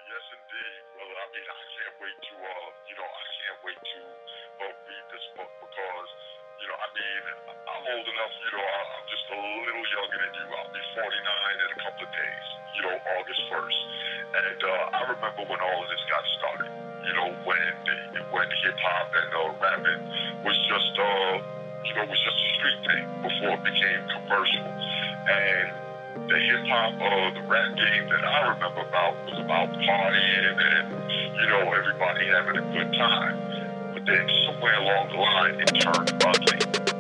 Yes, indeed. Well, I mean, I can't wait to, I can't wait to read this book because, I mean, I'm old enough, I'm just a little younger than you. I'll be 49 in a couple of days, August 1st. And I remember when all of this got started, when hip hop and rapping was just, was just a street thing before it became commercial. And the hip hop, the rap game that I remember about was about partying and, everybody having a good time. But then somewhere along the line, it turned ugly,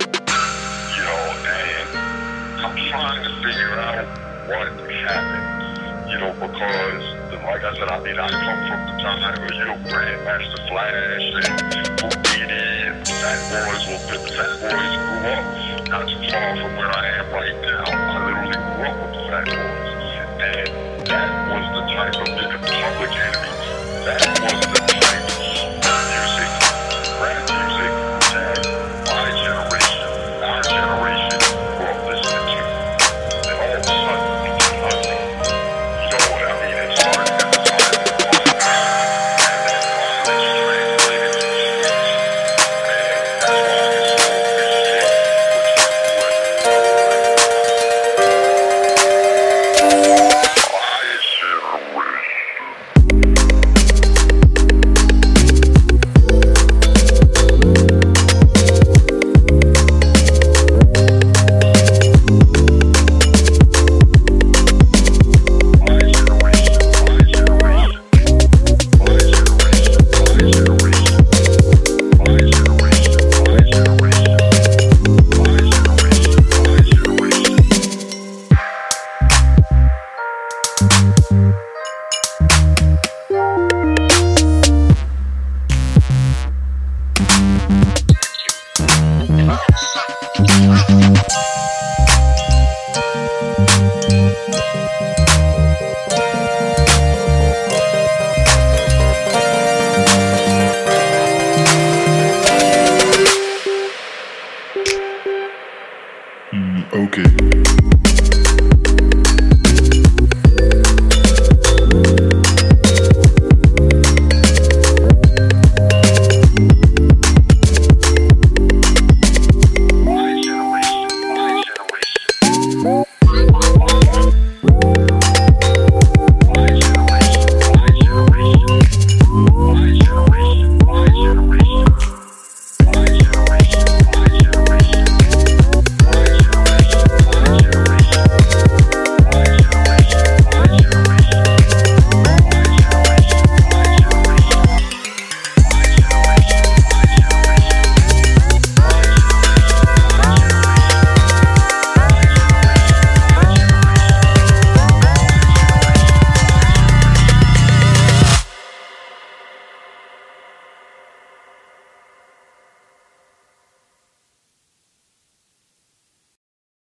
and I'm trying to figure out what happened, because, like I said, I mean, I come from the time where, Grandmaster Flash and Houdini and the Fat Boys, the Fat Boys grew up not too far from where I am right now. I literally grew up with the Fat Boys. And that was the type of Republican